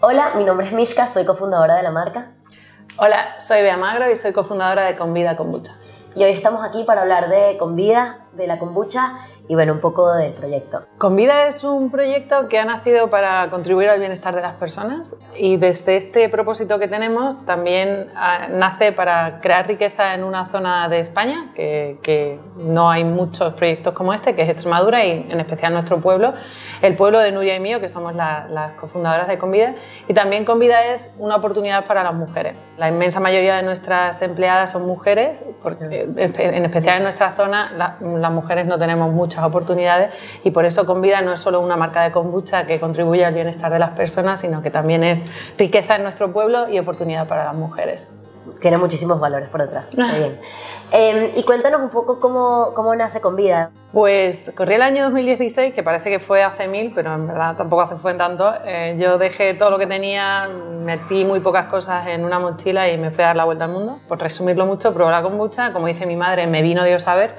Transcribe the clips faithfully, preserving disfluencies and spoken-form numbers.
Hola, mi nombre es Mishka, soy cofundadora de la marca. Hola, soy Bea Magro y soy cofundadora de Convida Kombucha. Y hoy estamos aquí para hablar de Convida, de la kombucha y bueno, un poco del proyecto. Convida es un proyecto que ha nacido para contribuir al bienestar de las personas y desde este propósito que tenemos también nace para crear riqueza en una zona de España que, que no hay muchos proyectos como este, que es Extremadura y en especial nuestro pueblo, el pueblo de Nuria y mío, que somos la, las cofundadoras de Convida. Y también Convida es una oportunidad para las mujeres. La inmensa mayoría de nuestras empleadas son mujeres, porque en especial en nuestra zona la, las mujeres no tenemos muchas oportunidades y por eso Convida no es solo una marca de kombucha que contribuye al bienestar de las personas, sino que también es riqueza en nuestro pueblo y oportunidad para las mujeres. Tiene muchísimos valores por detrás. Muy bien. Eh, y cuéntanos un poco cómo, cómo nace Convida. Pues corrí el año dos mil dieciséis, que parece que fue hace mil, pero en verdad tampoco hace fue en tanto. Eh, yo dejé todo lo que tenía, metí muy pocas cosas en una mochila y me fui a dar la vuelta al mundo. Por resumirlo mucho, probé la kombucha, como dice mi madre, me vino Dios a ver.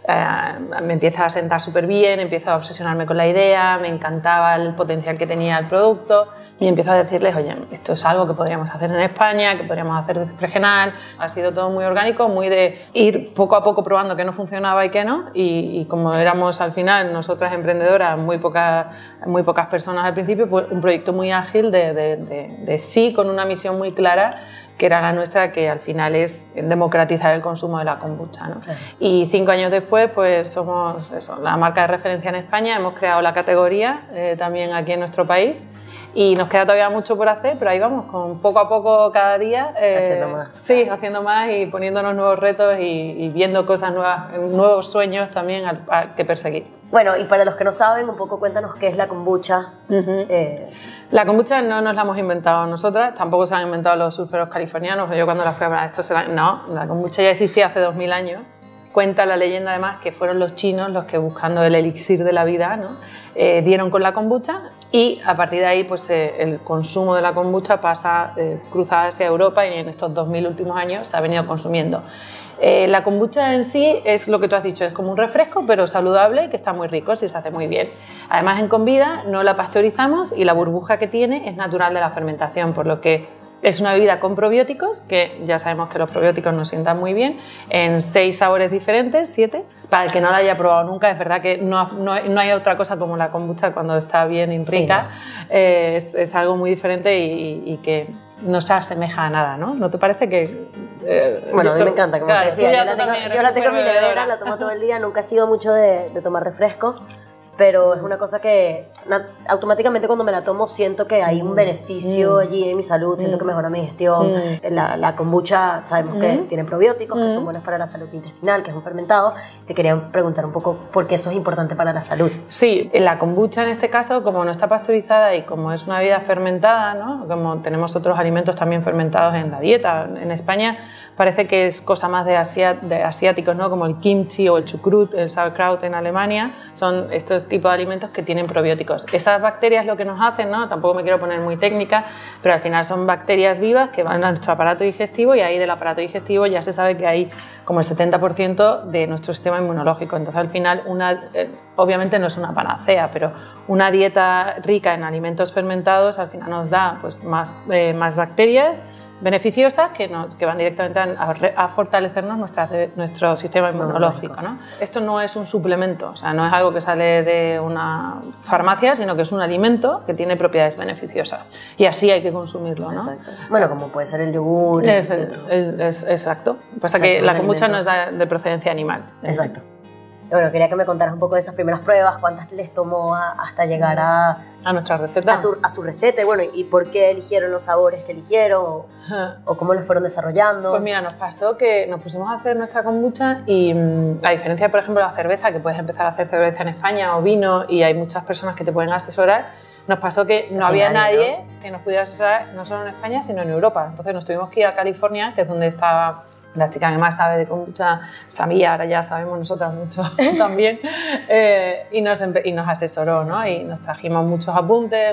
Uh, me empieza a sentar súper bien, empiezo a obsesionarme con la idea, me encantaba el potencial que tenía el producto y empiezo a decirles, oye, esto es algo que podríamos hacer en España, que podríamos hacer desde Fregenal. Ha sido todo muy orgánico, muy de ir poco a poco probando qué no funcionaba y qué no, y, y como éramos al final nosotras emprendedoras, muy, poca, muy pocas personas al principio, pues un proyecto muy ágil de, de, de, de sí, con una misión muy clara, que era la nuestra, que al final es democratizar el consumo de la kombucha, ¿no? Claro. Y cinco años después, pues somos eso, la marca de referencia en España, hemos creado la categoría eh, también aquí en nuestro país y nos queda todavía mucho por hacer, pero ahí vamos, con poco a poco cada día. Eh, haciendo más. Sí, haciendo más y poniéndonos nuevos retos y, y viendo cosas nuevas, nuevos sueños también a, a que perseguir. Bueno, y para los que no saben, un poco cuéntanos qué es la kombucha. Uh-huh. eh... La kombucha no nos la hemos inventado nosotras, tampoco se la han inventado los surferos californianos. Yo cuando la fui a hablar, esto se la... No, la kombucha ya existía hace dos mil años. Cuenta la leyenda además que fueron los chinos los que, buscando el elixir de la vida, ¿no? eh, dieron con la kombucha y a partir de ahí pues, eh, el consumo de la kombucha pasa, eh, cruza hacia Europa y en estos dos mil últimos años se ha venido consumiendo. Eh, la kombucha en sí es lo que tú has dicho, es como un refresco pero saludable que está muy rico si se hace muy bien. Además en Convida no la pasteurizamos y la burbuja que tiene es natural de la fermentación, por lo que es una bebida con probióticos, que ya sabemos que los probióticos nos sientan muy bien, en seis sabores diferentes, siete. Para el que no la haya probado nunca, es verdad que no, no, no hay otra cosa como la kombucha cuando está bien y rica. Sí, ¿no? eh, es, es algo muy diferente y, y, y que no se asemeja a nada, ¿no? ¿No te parece que...? Eh, bueno, a mí me encanta, como claro, te decía, yo la, tengo, yo la tengo en mi bebedora. nevera, la tomo todo el día, nunca he sido mucho de, de tomar refresco, pero es una cosa que automáticamente cuando me la tomo siento que hay un beneficio mm. allí en mi salud, siento mm. que mejora mi digestión. Mm. La, la kombucha sabemos mm. que tiene probióticos, mm. que son buenos para la salud intestinal, que es un fermentado. Te quería preguntar un poco por qué eso es importante para la salud. Sí, la kombucha en este caso, como no está pasteurizada y como es una bebida fermentada, ¿no? Como tenemos otros alimentos también fermentados en la dieta, en España parece que es cosa más de, asia, de asiáticos, ¿no? Como el kimchi o el chucrut, el sauerkraut en Alemania, son estos tipos de alimentos que tienen probióticos. Esas bacterias lo que nos hacen, ¿no? Tampoco me quiero poner muy técnica, pero al final son bacterias vivas que van a nuestro aparato digestivo y ahí del aparato digestivo ya se sabe que hay como el setenta por ciento de nuestro sistema inmunológico. Entonces al final, una, eh, obviamente no es una panacea, pero una dieta rica en alimentos fermentados al final nos da pues, más, eh, más bacterias beneficiosas que, nos, que van directamente a, a fortalecernos nuestra, nuestro sistema inmunológico, ¿no? Esto no es un suplemento, o sea, no es algo que sale de una farmacia, sino que es un alimento que tiene propiedades beneficiosas y así hay que consumirlo, ¿no? Exacto. Bueno, como puede ser el yogur. Es, el, es, exacto. Pasa exacto, que la kombucha no es de, de procedencia animal. Exacto. Bueno, quería que me contaras un poco de esas primeras pruebas, cuántas les tomó a, hasta llegar a... A nuestra receta. A, tu, a su receta, bueno, y por qué eligieron los sabores que eligieron, o, o cómo los fueron desarrollando. Pues mira, nos pasó que nos pusimos a hacer nuestra kombucha y mmm, a diferencia, por ejemplo, de la cerveza, que puedes empezar a hacer cerveza en España o vino y hay muchas personas que te pueden asesorar, nos pasó que no había nadie, nadie ¿no? que nos pudiera asesorar, no solo en España, sino en Europa. Entonces nos tuvimos que ir a California, que es donde estaba... La chica que más sabe de kombucha sabía, ahora ya sabemos nosotras mucho también, eh, y, nos y nos asesoró, ¿no? Y nos trajimos muchos apuntes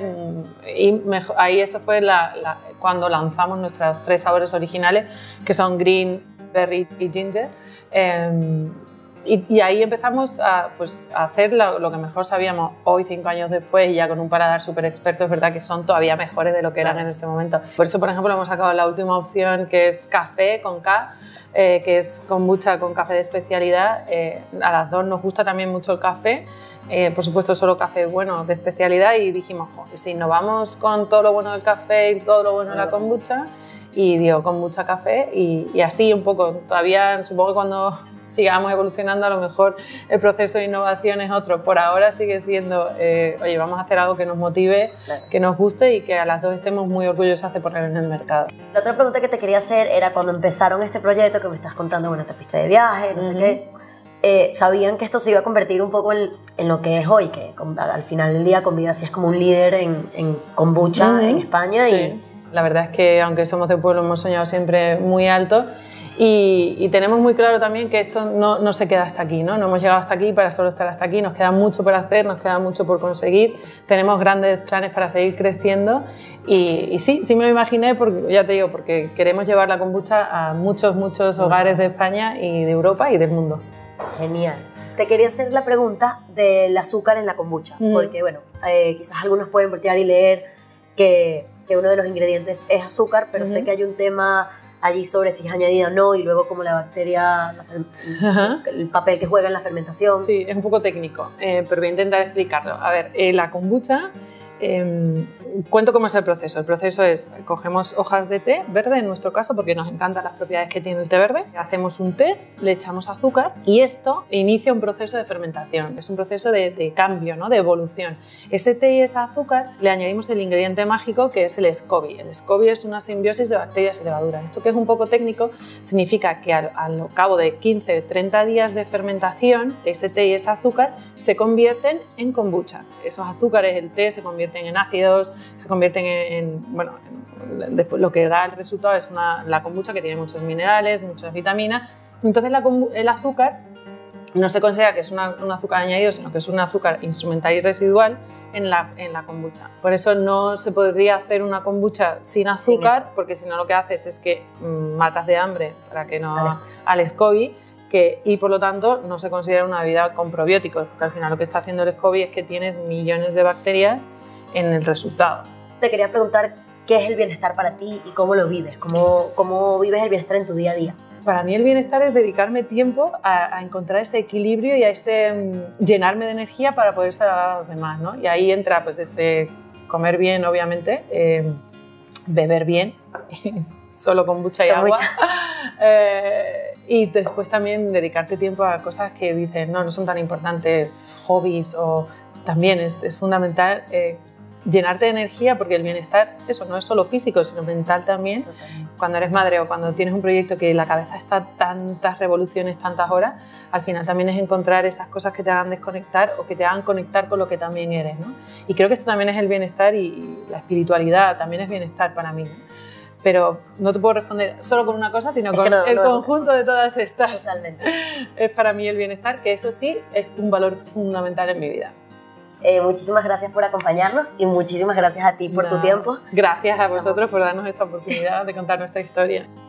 y mejor, ahí eso fue la, la, cuando lanzamos nuestros tres sabores originales, que son green, berry y ginger. Eh, y, y ahí empezamos a, pues, a hacer lo, lo que mejor sabíamos hoy, cinco años después, y ya con un paladar súper experto, es verdad que son todavía mejores de lo que eran en ese momento. Por eso, por ejemplo, hemos sacado la última opción, que es café con K, eh, que es kombucha con café de especialidad. Eh, a las dos nos gusta también mucho el café. Eh, por supuesto, solo café bueno de especialidad, y dijimos, joder, si nos vamos con todo lo bueno del café y todo lo bueno de la kombucha, y dio kombucha café, y, y así un poco. Todavía, supongo que cuando sigamos evolucionando, a lo mejor el proceso de innovación es otro. Por ahora sigue siendo, eh, oye, vamos a hacer algo que nos motive, claro, que nos guste y que a las dos estemos muy orgullosas de poner en el mercado. La otra pregunta que te quería hacer era, cuando empezaron este proyecto que me estás contando, bueno, te fuiste de viaje, no uh-huh. sé qué, eh, ¿sabían que esto se iba a convertir un poco en, en lo que es hoy? Que al final del día Comvida sí es como un líder en, en kombucha uh-huh. en España. Sí. Y la verdad es que, aunque somos de pueblo, hemos soñado siempre muy alto. Y, y tenemos muy claro también que esto no, no se queda hasta aquí, ¿no? No hemos llegado hasta aquí para solo estar hasta aquí, nos queda mucho por hacer, nos queda mucho por conseguir, tenemos grandes planes para seguir creciendo, y, y sí, sí me lo imaginé, porque ya te digo, porque queremos llevar la kombucha a muchos, muchos hogares de España y de Europa y del mundo. Genial. Te quería hacer la pregunta del azúcar en la kombucha, mm. porque bueno, eh, quizás algunos pueden voltear y leer que, que uno de los ingredientes es azúcar, pero mm-hmm. sé que hay un tema allí sobre si es añadida o no, y luego como la bacteria, la, el papel que juega en la fermentación. Sí, es un poco técnico, eh, pero voy a intentar explicarlo. A ver, eh, la kombucha, eh, cuento cómo es el proceso. El proceso es, cogemos hojas de té verde, en nuestro caso, porque nos encantan las propiedades que tiene el té verde, hacemos un té, le echamos azúcar, y esto inicia un proceso de fermentación, es un proceso de, de cambio, ¿no? De evolución. Ese té y ese azúcar le añadimos el ingrediente mágico, que es el SCOBY. El SCOBY es una simbiosis de bacterias y levaduras. Esto, que es un poco técnico, significa que al, al cabo de quince a treinta días de fermentación, ese té y ese azúcar se convierten en kombucha. Esos azúcares, el té, se convierten en ácidos, se convierten en, en bueno, en, después lo que da el resultado es una, la kombucha, que tiene muchos minerales, muchas vitaminas. Entonces la, el azúcar no se considera que es una, un azúcar añadido, sino que es un azúcar instrumental y residual en la, en la kombucha. Por eso no se podría hacer una kombucha sin azúcar, sin porque si no lo que haces es que mmm, matas de hambre para que no vale. al SCOBY, que, y por lo tanto no se considera una bebida con probióticos, porque al final lo que está haciendo el SCOBY es que tienes millones de bacterias en el resultado. Te quería preguntar, ¿qué es el bienestar para ti y cómo lo vives? ¿Cómo, cómo vives el bienestar en tu día a día? Para mí el bienestar es dedicarme tiempo a, a encontrar ese equilibrio y a ese um, llenarme de energía para poder salvar a los demás, ¿no? Y ahí entra pues ese comer bien, obviamente, eh, beber bien, solo kombucha y agua, eh, y después también dedicarte tiempo a cosas que dices, no, no son tan importantes, hobbies, o también es, es fundamental eh, llenarte de energía, porque el bienestar, eso no es solo físico, sino mental también. Totalmente. Cuando eres madre o cuando tienes un proyecto que la cabeza está tantas revoluciones, tantas horas, al final también es encontrar esas cosas que te hagan desconectar o que te hagan conectar con lo que también eres, ¿no? Y creo que esto también es el bienestar, y, y la espiritualidad también es bienestar para mí, ¿no? Pero no te puedo responder solo con una cosa, sino es con no, el no, conjunto no. de todas estas. Totalmente. Es para mí el bienestar, que eso sí es un valor fundamental en mi vida. Eh, muchísimas gracias por acompañarnos, y muchísimas gracias a ti por no, tu tiempo. Gracias a vosotros por darnos esta oportunidad de contar nuestra historia.